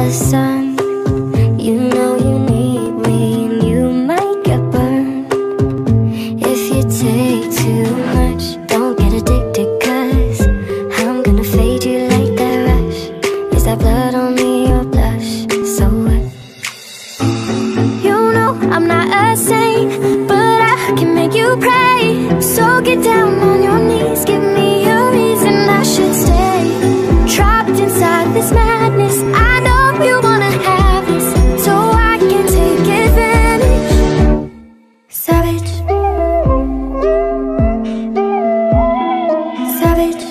the sun. You know you need me and you might get burned. If you take too much, don't get addicted, 'cause I'm gonna fade you like that rush. Is that blood on me or blush? So what? You know I'm not a saint, but I can make you pray. So get down on your knees, give me a reason I should stay. Trapped inside this madness, I know you wanna have this, so I can take advantage. Savage, savage.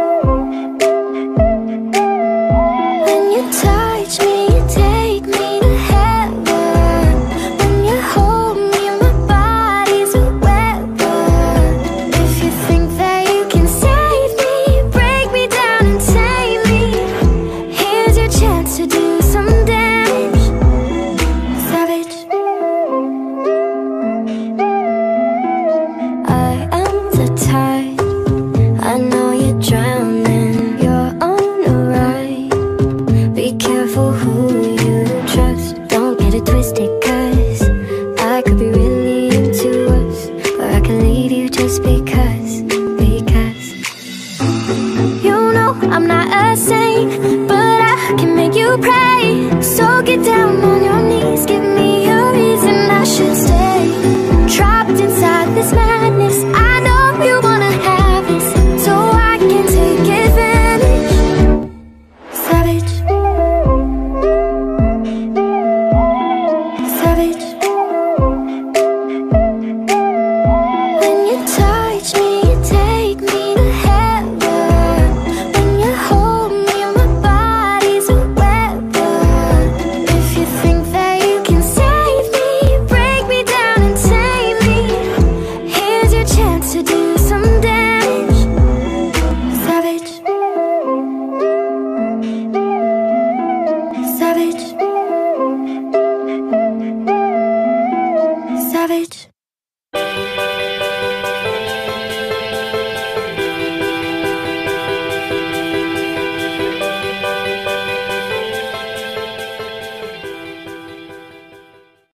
When you touch me, you take me to heaven. When you hold me, my body's a weapon. If you think that you can save me, break me down and tame me. Here's your chance to do some damage. Savage. I am the tide, I know you're drowning, you're on a ride. Be careful who you trust, don't get it twisted, 'cause I could be really into us, or I can leave you just because. You know I'm not a saint, but I can make you pray. So get down on your knees, give me a reason I should stay. Trapped inside this man.